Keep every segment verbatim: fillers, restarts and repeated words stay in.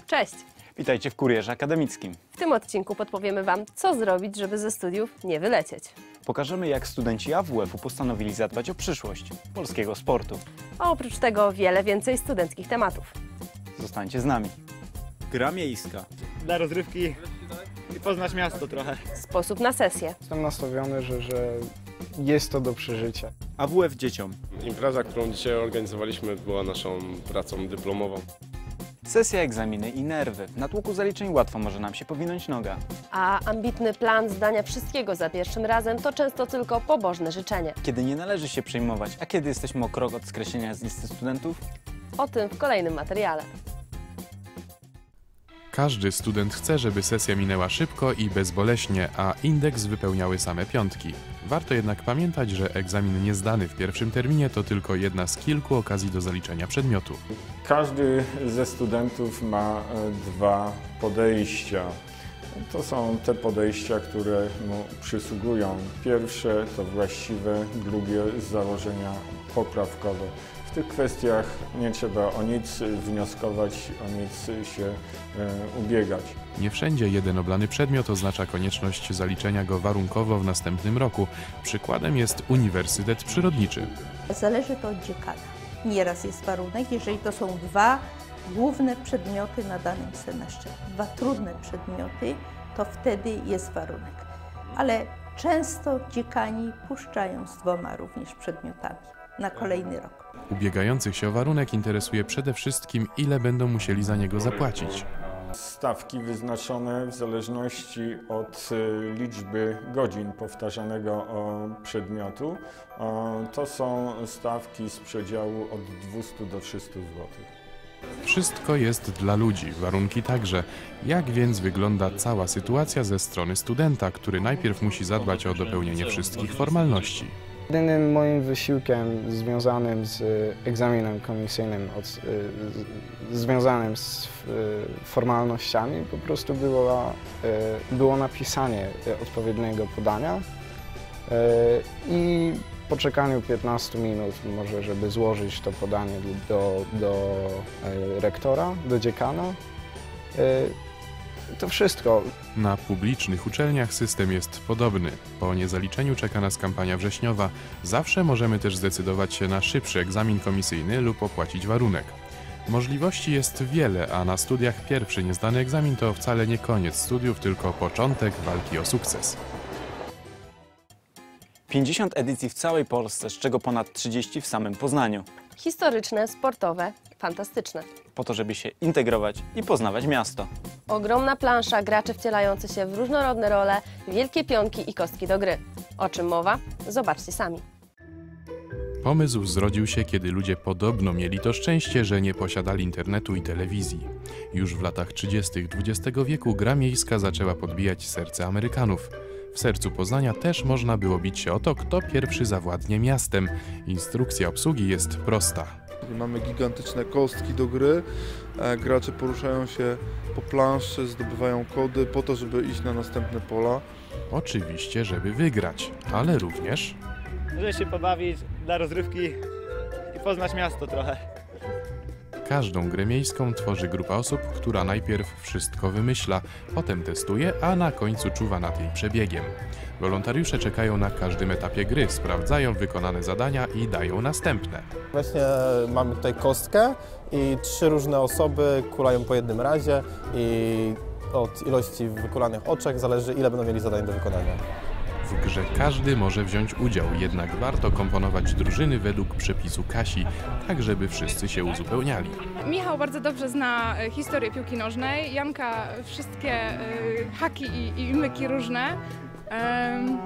Cześć! Witajcie w Kurierze Akademickim. W tym odcinku podpowiemy Wam, co zrobić, żeby ze studiów nie wylecieć. Pokażemy, jak studenci A W F-u postanowili zadbać o przyszłość polskiego sportu. A oprócz tego wiele więcej studenckich tematów. Zostańcie z nami. Gra miejska. Dla rozrywki i poznać miasto trochę. Sposób na sesję. Jestem nastawiony, że, że jest to do przeżycia. A W F dzieciom. Impreza, którą dzisiaj organizowaliśmy, była naszą pracą dyplomową. Sesja, egzaminy i nerwy. W natłoku zaliczeń łatwo może nam się powinąć noga. A ambitny plan zdania wszystkiego za pierwszym razem to często tylko pobożne życzenie. Kiedy nie należy się przejmować, a kiedy jesteśmy o krok od skreślenia z listy studentów? O tym w kolejnym materiale. Każdy student chce, żeby sesja minęła szybko i bezboleśnie, a indeks wypełniały same piątki. Warto jednak pamiętać, że egzamin niezdany w pierwszym terminie to tylko jedna z kilku okazji do zaliczenia przedmiotu. Każdy ze studentów ma dwa podejścia. To są te podejścia, które mu przysługują. Pierwsze to właściwe, drugie z założenia poprawkowe. W tych kwestiach nie trzeba o nic wnioskować, o nic się e, ubiegać. Nie wszędzie jeden oblany przedmiot oznacza konieczność zaliczenia go warunkowo w następnym roku. Przykładem jest Uniwersytet Przyrodniczy. Zależy to od dziekana. Nieraz jest warunek, jeżeli to są dwa główne przedmioty na danym semestrze, dwa trudne przedmioty, to wtedy jest warunek. Ale często dziekani puszczają z dwoma również przedmiotami na kolejny rok. Ubiegających się o warunek interesuje przede wszystkim, ile będą musieli za niego zapłacić. Stawki wyznaczone w zależności od liczby godzin powtarzanego przedmiotu. To są stawki z przedziału od dwustu do trzystu złotych. Wszystko jest dla ludzi, warunki także. Jak więc wygląda cała sytuacja ze strony studenta, który najpierw musi zadbać o dopełnienie wszystkich formalności? Jedynym moim wysiłkiem związanym z egzaminem komisyjnym, od, z, związanym z formalnościami, po prostu było, było napisanie odpowiedniego podania i po czekaniu piętnastu minut, może żeby złożyć to podanie do, do rektora, do dziekana. To wszystko. Na publicznych uczelniach system jest podobny. Po niezaliczeniu czeka nas kampania wrześniowa. Zawsze możemy też zdecydować się na szybszy egzamin komisyjny lub opłacić warunek. Możliwości jest wiele, a na studiach pierwszy niezdany egzamin to wcale nie koniec studiów, tylko początek walki o sukces. pięćdziesiąt edycji w całej Polsce, z czego ponad trzydzieści w samym Poznaniu. Historyczne, sportowe, fantastyczne. Po to, żeby się integrować i poznawać miasto. Ogromna plansza, gracze wcielający się w różnorodne role, wielkie pionki i kostki do gry. O czym mowa? Zobaczcie sami. Pomysł zrodził się, kiedy ludzie podobno mieli to szczęście, że nie posiadali internetu i telewizji. Już w latach trzydziestych dwudziestego wieku gra miejska zaczęła podbijać serce Amerykanów. W sercu Poznania też można było bić się o to, kto pierwszy zawładnie miastem. Instrukcja obsługi jest prosta. Mamy gigantyczne kostki do gry, gracze poruszają się po planszy, zdobywają kody po to, żeby iść na następne pola. Oczywiście, żeby wygrać, ale również... Żeby się pobawić dla rozrywki i poznać miasto trochę. Każdą grę miejską tworzy grupa osób, która najpierw wszystko wymyśla, potem testuje, a na końcu czuwa nad jej przebiegiem. Wolontariusze czekają na każdym etapie gry, sprawdzają wykonane zadania i dają następne. Właśnie mamy tutaj kostkę i trzy różne osoby kulają po jednym razie i od ilości wykulanych oczek zależy, ile będą mieli zadań do wykonania. W grze każdy może wziąć udział, jednak warto komponować drużyny według przepisu Kasi, tak żeby wszyscy się uzupełniali. Michał bardzo dobrze zna historię piłki nożnej, Janka wszystkie y, haki i, i myki różne. Um,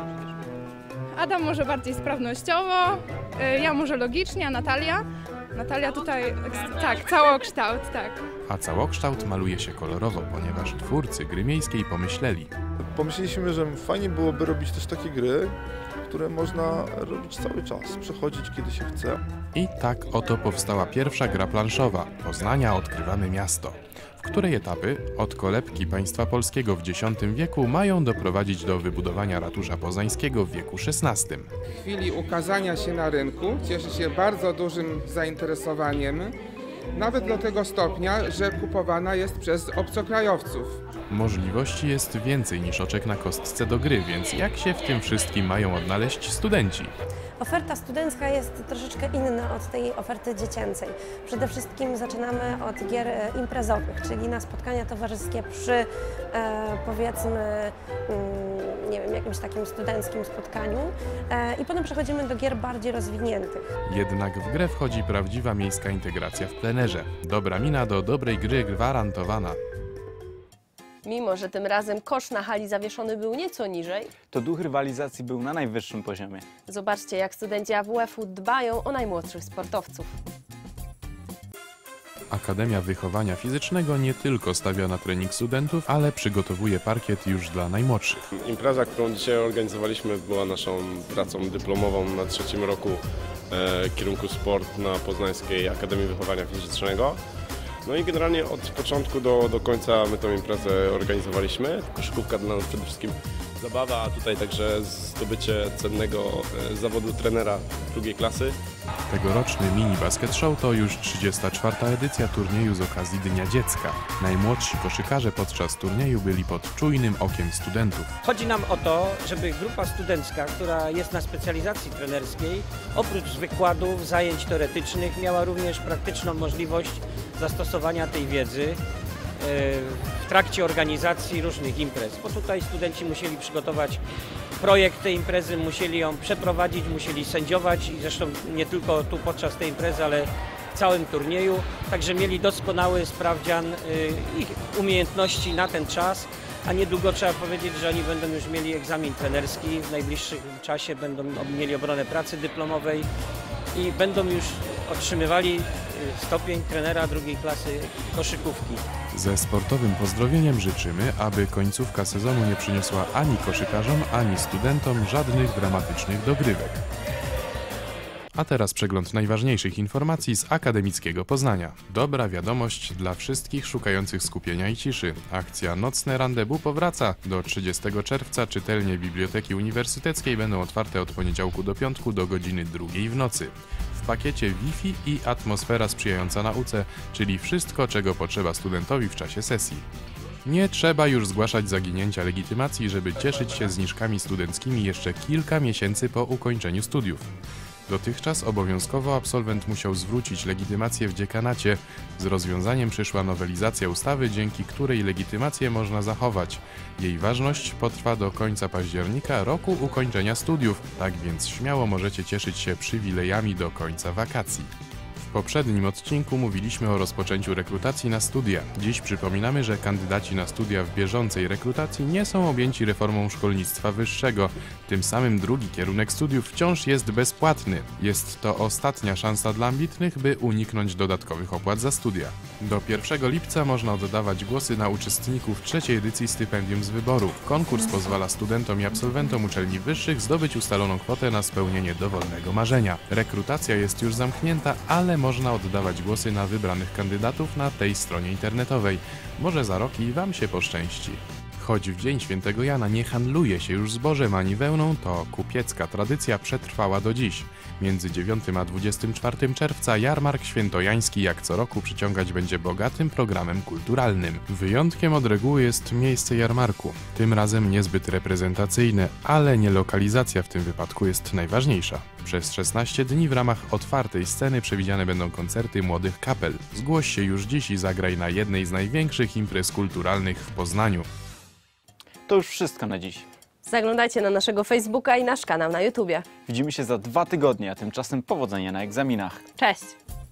Adam może bardziej sprawnościowo, y, ja może logicznie, a Natalia? Natalia tutaj, tak, całokształt, tak. A całokształt maluje się kolorowo, ponieważ twórcy gry miejskiej pomyśleli. Pomyśleliśmy, że fajnie byłoby robić też takie gry, które można robić cały czas, przechodzić kiedy się chce. I tak oto powstała pierwsza gra planszowa Poznania odkrywamy miasto, w której etapy od kolebki państwa polskiego w dziesiątym wieku mają doprowadzić do wybudowania ratusza poznańskiego w wieku szesnastym. W chwili ukazania się na rynku cieszy się bardzo dużym zainteresowaniem nawet do tego stopnia, że kupowana jest przez obcokrajowców. Możliwości jest więcej niż oczek na kostce do gry, więc jak się w tym wszystkim mają odnaleźć studenci? Oferta studencka jest troszeczkę inna od tej oferty dziecięcej. Przede wszystkim zaczynamy od gier imprezowych, czyli na spotkania towarzyskie przy e, powiedzmy mm, nie wiem, jakimś takim studenckim spotkaniu e, i potem przechodzimy do gier bardziej rozwiniętych. Jednak w grę wchodzi prawdziwa miejska integracja w plenerze. Dobra mina do dobrej gry gwarantowana. Mimo że tym razem kosz na hali zawieszony był nieco niżej, to duch rywalizacji był na najwyższym poziomie. Zobaczcie, jak studenci A W F-u dbają o najmłodszych sportowców. Akademia Wychowania Fizycznego nie tylko stawia na trening studentów, ale przygotowuje parkiet już dla najmłodszych. Impreza, którą dzisiaj organizowaliśmy, była naszą pracą dyplomową na trzecim roku e, kierunku sport na Poznańskiej Akademii Wychowania Fizycznego. No i generalnie od początku do, do końca my tę imprezę organizowaliśmy. Koszykówka dla nas przede wszystkim zabawa, a tutaj także zdobycie cennego e, zawodu trenera drugiej klasy. Tegoroczny mini basket show to już trzydziesta czwarta edycja turnieju z okazji Dnia Dziecka. Najmłodsi koszykarze podczas turnieju byli pod czujnym okiem studentów. Chodzi nam o to, żeby grupa studencka, która jest na specjalizacji trenerskiej, oprócz wykładów, zajęć teoretycznych, miała również praktyczną możliwość zastosowania tej wiedzy w trakcie organizacji różnych imprez, bo tutaj studenci musieli przygotować projekt tej imprezy, musieli ją przeprowadzić, musieli sędziować i zresztą nie tylko tu podczas tej imprezy, ale w całym turnieju, także mieli doskonały sprawdzian ich umiejętności na ten czas, a niedługo trzeba powiedzieć, że oni będą już mieli egzamin trenerski, w najbliższym czasie będą mieli obronę pracy dyplomowej i będą już otrzymywali stopień trenera drugiej klasy koszykówki. Ze sportowym pozdrowieniem życzymy, aby końcówka sezonu nie przyniosła ani koszykarzom, ani studentom żadnych dramatycznych dogrywek. A teraz przegląd najważniejszych informacji z akademickiego Poznania. Dobra wiadomość dla wszystkich szukających skupienia i ciszy. Akcja Nocne Randebu powraca. Do trzydziestego czerwca czytelnie Biblioteki Uniwersyteckiej będą otwarte od poniedziałku do piątku do godziny drugiej w nocy. W pakiecie Wi-Fi i atmosfera sprzyjająca nauce, czyli wszystko, czego potrzeba studentowi w czasie sesji. Nie trzeba już zgłaszać zaginięcia legitymacji, żeby cieszyć się zniżkami studenckimi jeszcze kilka miesięcy po ukończeniu studiów. Dotychczas obowiązkowo absolwent musiał zwrócić legitymację w dziekanacie. Z rozwiązaniem przyszła nowelizacja ustawy, dzięki której legitymację można zachować. Jej ważność potrwa do końca października roku ukończenia studiów, tak więc śmiało możecie cieszyć się przywilejami do końca wakacji. W poprzednim odcinku mówiliśmy o rozpoczęciu rekrutacji na studia. Dziś przypominamy, że kandydaci na studia w bieżącej rekrutacji nie są objęci reformą szkolnictwa wyższego. Tym samym drugi kierunek studiów wciąż jest bezpłatny. Jest to ostatnia szansa dla ambitnych, by uniknąć dodatkowych opłat za studia. Do pierwszego lipca można oddawać głosy na uczestników trzeciej edycji stypendium z wyboru. Konkurs pozwala studentom i absolwentom uczelni wyższych zdobyć ustaloną kwotę na spełnienie dowolnego marzenia. Rekrutacja jest już zamknięta, ale można oddawać głosy na wybranych kandydatów na tej stronie internetowej. Może za rok i Wam się poszczęści. Choć w Dzień Świętego Jana nie handluje się już zbożem ani wełną, to kupiecka tradycja przetrwała do dziś. Między dziewiątym a dwudziestym czwartym czerwca jarmark świętojański jak co roku przyciągać będzie bogatym programem kulturalnym. Wyjątkiem od reguły jest miejsce jarmarku. Tym razem niezbyt reprezentacyjne, ale nie lokalizacja w tym wypadku jest najważniejsza. Przez szesnaście dni w ramach otwartej sceny przewidziane będą koncerty młodych kapel. Zgłoś się już dziś i zagraj na jednej z największych imprez kulturalnych w Poznaniu. To już wszystko na dziś. Zaglądajcie na naszego Facebooka i nasz kanał na YouTubie. Widzimy się za dwa tygodnie, a tymczasem powodzenia na egzaminach. Cześć!